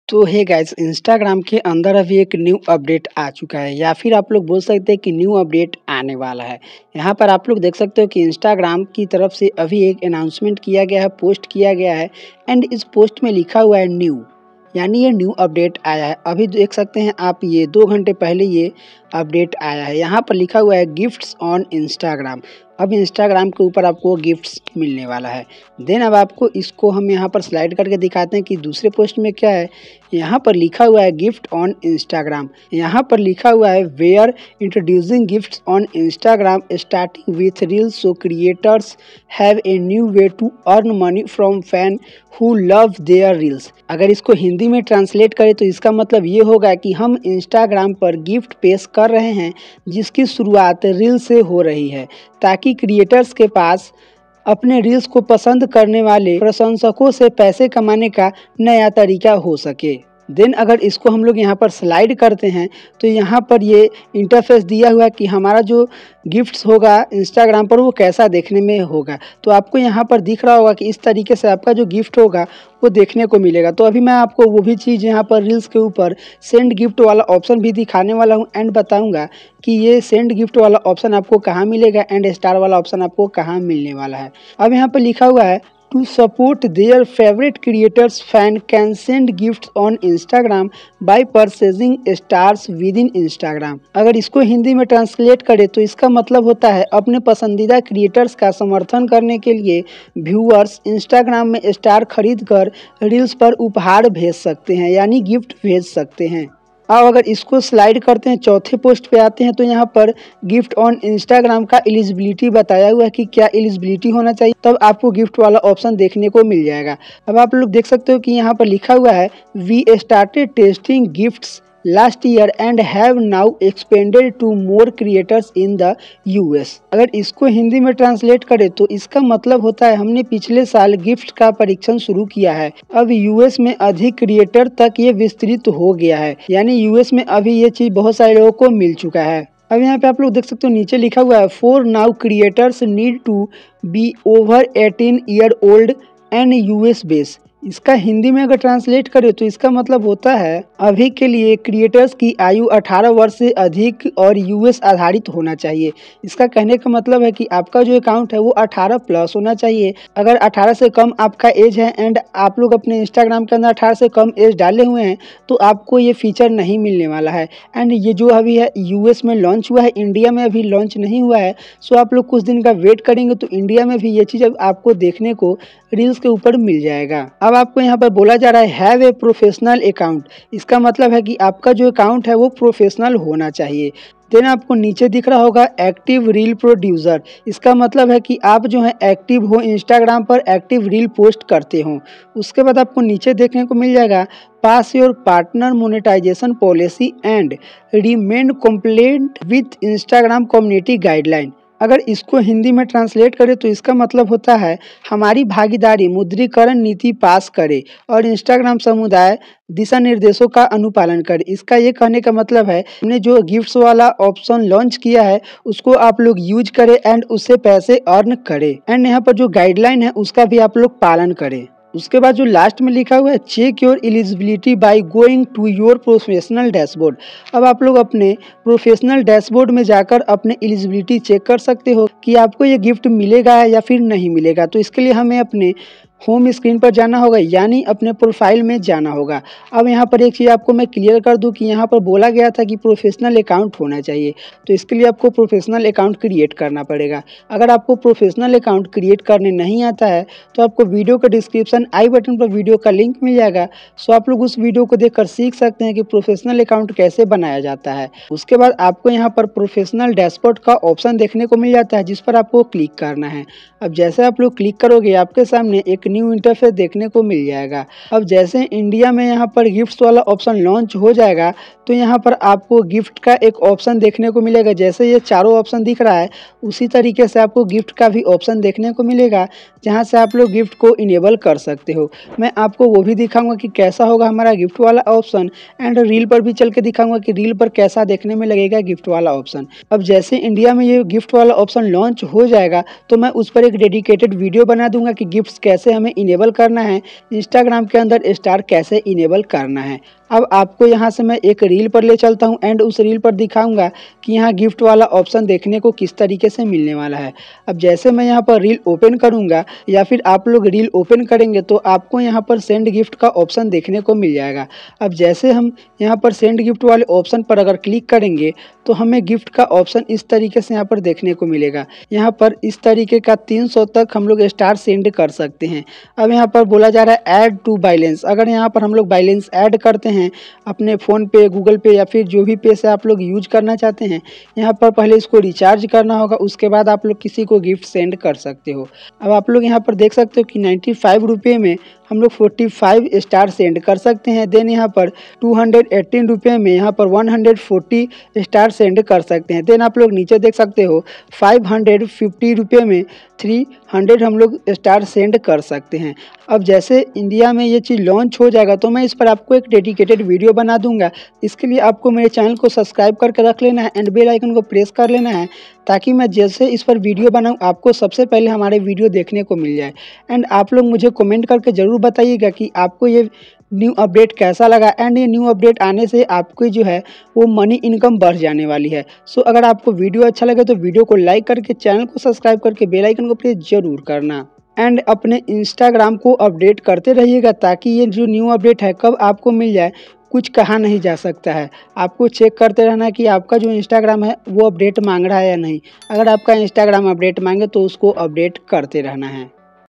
तो hey guys, Instagram के अंदर अभी एक न्यू अपडेट आ चुका है या फिर आप लोग बोल सकते हैं कि न्यू अपडेट आने वाला है। यहाँ पर आप लोग देख सकते हो कि इंस्टाग्राम की तरफ से अभी एक अनाउंसमेंट किया गया है, पोस्ट किया गया है एंड इस पोस्ट में लिखा हुआ है न्यू, यानी ये न्यू अपडेट आया है। अभी देख सकते हैं आप, ये 2 घंटे पहले ये अपडेट आया है। यहाँ पर लिखा हुआ है गिफ्ट्स ऑन इंस्टाग्राम। अब इंस्टाग्राम के ऊपर आपको गिफ्ट्स मिलने वाला है। देन अब आपको इसको हम यहाँ पर स्लाइड करके दिखाते हैं कि दूसरे पोस्ट में क्या है। यहाँ पर लिखा हुआ है गिफ्ट ऑन इंस्टाग्राम। यहाँ पर लिखा हुआ है we're introducing gifts on Instagram starting with reels so creators have a new way to earn money from fan who love their reels. अगर इसको हिंदी में ट्रांसलेट करें तो इसका मतलब ये होगा कि हम इंस्टाग्राम पर गिफ्ट पेश कर रहे हैं जिसकी शुरुआत रील से हो रही है, ताकि क्रिएटर्स के पास अपने रील्स को पसंद करने वाले प्रशंसकों से पैसे कमाने का नया तरीका हो सके। देन अगर इसको हम लोग यहाँ पर स्लाइड करते हैं तो यहाँ पर ये इंटरफेस दिया हुआ है कि हमारा जो गिफ्ट्स होगा इंस्टाग्राम पर वो कैसा देखने में होगा। तो आपको यहाँ पर दिख रहा होगा कि इस तरीके से आपका जो गिफ्ट होगा वो देखने को मिलेगा। तो अभी मैं आपको वो भी चीज़ यहाँ पर रील्स के ऊपर सेंड गिफ्ट वाला ऑप्शन भी दिखाने वाला हूँ एंड बताऊँगा कि ये सेंड गिफ्ट वाला ऑप्शन आपको कहाँ मिलेगा एंड स्टार वाला ऑप्शन आपको कहाँ मिलने वाला है। अब यहाँ पर लिखा हुआ है To support their favorite creators, fan can send gifts on Instagram by purchasing stars within Instagram। अगर इसको हिंदी में ट्रांसलेट करें तो इसका मतलब होता है अपने पसंदीदा क्रिएटर्स का समर्थन करने के लिए व्यूअर्स इंस्टाग्राम में स्टार खरीद कर रील्स पर उपहार भेज सकते हैं, यानी गिफ्ट भेज सकते हैं। अब अगर इसको स्लाइड करते हैं, चौथे पोस्ट पे आते हैं तो यहाँ पर गिफ्ट ऑन इंस्टाग्राम का एलिजिबिलिटी बताया हुआ है कि क्या एलिजिबिलिटी होना चाहिए, तब आपको गिफ्ट वाला ऑप्शन देखने को मिल जाएगा। अब आप लोग देख सकते हो कि यहाँ पर लिखा हुआ है we started testing gifts last year and have now expanded to more creators in the US. अगर इसको हिंदी में ट्रांसलेट करें तो इसका मतलब होता है हमने पिछले साल गिफ्ट का परीक्षण शुरू किया है, अब यूएस में अधिक क्रिएटर तक ये विस्तृत हो गया है, यानी यूएस में अभी ये चीज बहुत सारे लोगों को मिल चुका है। अब यहाँ पे आप लोग देख सकते हो नीचे लिखा हुआ है for now creators need to be over 18 year old and US base. इसका हिंदी में अगर ट्रांसलेट करें तो इसका मतलब होता है अभी के लिए क्रिएटर्स की आयु 18 वर्ष से अधिक और यूएस आधारित होना चाहिए। इसका कहने का मतलब है कि आपका जो अकाउंट है वो 18 प्लस होना चाहिए। अगर 18 से कम आपका एज है एंड आप लोग अपने इंस्टाग्राम के अंदर 18 से कम एज डाले हुए हैं तो आपको ये फीचर नहीं मिलने वाला है। एंड ये जो अभी है यूएस में लॉन्च हुआ है, इंडिया में अभी लॉन्च नहीं हुआ है। सो आप लोग कुछ दिन का वेट करेंगे तो इंडिया में भी ये चीज़ आपको देखने को रील्स के ऊपर मिल जाएगा। अब आपको यहाँ पर बोला जा रहा है हैव ए प्रोफेशनल अकाउंट। इसका मतलब है कि आपका जो अकाउंट है वो प्रोफेशनल होना चाहिए। देन आपको नीचे दिख रहा होगा एक्टिव रील प्रोड्यूसर। इसका मतलब है कि आप जो है एक्टिव हो, इंस्टाग्राम पर एक्टिव रील पोस्ट करते हो। उसके बाद आपको नीचे देखने को मिल जाएगा pass your partner monetisation policy and remain compliant with Instagram community guideline. अगर इसको हिंदी में ट्रांसलेट करें तो इसका मतलब होता है हमारी भागीदारी मुद्रीकरण नीति पास करे और इंस्टाग्राम समुदाय दिशा निर्देशों का अनुपालन करे। इसका ये कहने का मतलब है हमने जो गिफ्ट्स वाला ऑप्शन लॉन्च किया है उसको आप लोग यूज करें एंड उससे पैसे अर्न करें एंड यहाँ पर जो गाइडलाइन है उसका भी आप लोग पालन करें। उसके बाद जो लास्ट में लिखा हुआ है check your eligibility by going to your professional dashboard. अब आप लोग अपने प्रोफेशनल डैशबोर्ड में जाकर अपने एलिजिबिलिटी चेक कर सकते हो कि आपको ये गिफ्ट मिलेगा या फिर नहीं मिलेगा। तो इसके लिए हमें अपने होम स्क्रीन पर जाना होगा, यानी अपने प्रोफाइल में जाना होगा। अब यहाँ पर एक चीज़ आपको मैं क्लियर कर दूं कि यहाँ पर बोला गया था कि प्रोफेशनल अकाउंट होना चाहिए, तो इसके लिए आपको प्रोफेशनल अकाउंट क्रिएट करना पड़ेगा। अगर आपको प्रोफेशनल अकाउंट क्रिएट करने नहीं आता है तो आपको वीडियो के डिस्क्रिप्शन आई बटन पर वीडियो का लिंक मिल जाएगा। सो आप लोग उस वीडियो को देखकर सीख सकते हैं कि प्रोफेशनल अकाउंट कैसे बनाया जाता है। उसके बाद आपको यहाँ पर प्रोफेशनल डैशबोर्ड का ऑप्शन देखने को मिल जाता है जिस पर आपको क्लिक करना है। अब जैसे आप लोग क्लिक करोगे आपके सामने एक न्यू इंटरफेस देखने को मिल जाएगा। अब जैसे इंडिया में यहाँ पर गिफ्ट्स वाला ऑप्शन लॉन्च हो जाएगा तो यहाँ पर आपको गिफ्ट का एक ऑप्शन देखने को मिलेगा। जैसे ये चारों ऑप्शन दिख रहा है उसी तरीके से आपको गिफ्ट का भी ऑप्शन देखने को मिलेगा जहाँ से आप लोग गिफ्ट को इनेबल कर सकते हो। मैं आपको वो भी दिखाऊंगा कि कैसा होगा हमारा गिफ्ट वाला ऑप्शन एंड रील पर भी चल के दिखाऊंगा कि रील पर कैसा देखने में लगेगा गिफ्ट वाला ऑप्शन। अब जैसे इंडिया में ये गिफ्ट वाला ऑप्शन लॉन्च हो जाएगा तो मैं उस पर एक डेडिकेटेड वीडियो बना दूंगा कि गिफ्ट्स कैसे हमें इनेबल करना है, इंस्टाग्राम के अंदर स्टार कैसे इनेबल करना है। अब आपको यहाँ से मैं एक रील पर ले चलता हूँ एंड उस रील पर दिखाऊंगा कि यहाँ गिफ्ट वाला ऑप्शन देखने को किस तरीके से मिलने वाला है। अब जैसे मैं यहाँ पर रील ओपन करूँगा या फिर आप लोग रील ओपन करेंगे तो आपको यहाँ पर सेंड गिफ्ट का ऑप्शन देखने को मिल जाएगा। अब जैसे हम यहाँ पर सेंड गिफ्ट वाले ऑप्शन पर अगर क्लिक करेंगे तो हमें गिफ्ट का ऑप्शन इस तरीके से यहाँ पर देखने को मिलेगा। यहाँ पर इस तरीके का 300 तक हम लोग स्टार सेंड कर सकते हैं। अब यहाँ पर बोला जा रहा है ऐड टू बैलेंस। अगर यहाँ पर हम लोग बैलेंस ऐड करते हैं अपने फ़ोन पे, गूगल पे या फिर जो भी पे से आप लोग यूज करना चाहते हैं, यहाँ पर पहले इसको रिचार्ज करना होगा, उसके बाद आप लोग किसी को गिफ्ट सेंड कर सकते हो। अब आप लोग यहाँ पर देख सकते हो कि 95 रुपये में हम लोग 45 स्टार सेंड कर सकते हैं। देन यहाँ पर 218 रुपये में यहाँ पर 140 स्टार सेंड कर सकते हैं। देन आप लोग नीचे देख सकते हो 550 रुपये में 300 हम लोग स्टार सेंड कर सकते हैं। अब जैसे इंडिया में ये चीज़ लॉन्च हो जाएगा तो मैं इस पर आपको एक डेडिकेटेड वीडियो बना दूंगा। इसके लिए आपको मेरे चैनल को सब्सक्राइब करके रख लेना है एंड बेल आइकन को प्रेस कर लेना है, ताकि मैं जैसे इस पर वीडियो बनाऊं आपको सबसे पहले हमारे वीडियो देखने को मिल जाए। एंड आप लोग मुझे कमेंट करके ज़रूर बताइएगा कि आपको ये न्यू अपडेट कैसा लगा। एंड ये न्यू अपडेट आने से आपकी जो है वो मनी इनकम बढ़ जाने वाली है। सो अगर आपको वीडियो अच्छा लगे तो वीडियो को लाइक करके चैनल को सब्सक्राइब करके बेल आइकन को प्रेस जरूर करना। एंड अपने इंस्टाग्राम को अपडेट करते रहिएगा, ताकि ये जो न्यू अपडेट है कब आपको मिल जाए कुछ कहा नहीं जा सकता है। आपको चेक करते रहना कि आपका जो इंस्टाग्राम है वो अपडेट मांग रहा है या नहीं। अगर आपका इंस्टाग्राम अपडेट मांगे तो उसको अपडेट करते रहना है।